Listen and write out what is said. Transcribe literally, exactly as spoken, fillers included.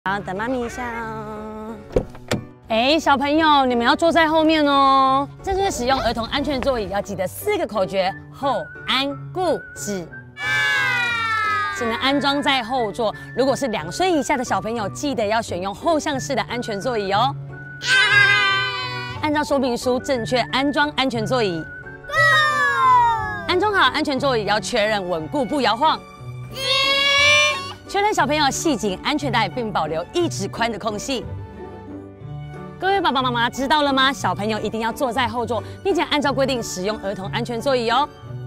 好，等妈咪一下哦。哎，小朋友，你们要坐在后面哦。正确使用儿童安全座椅要记得四个口诀：后、安、固、止。只能安装在后座。如果是两岁以下的小朋友，记得要选用后向式的安全座椅哦。按照说明书正确安装安全座椅。安装好安全座椅要确认稳固不摇晃。确认小朋友系紧安全带，并保留一指宽的空隙。各位爸爸妈妈知道了吗？小朋友一定要坐在后座，并且按照规定使用儿童安全座椅哦。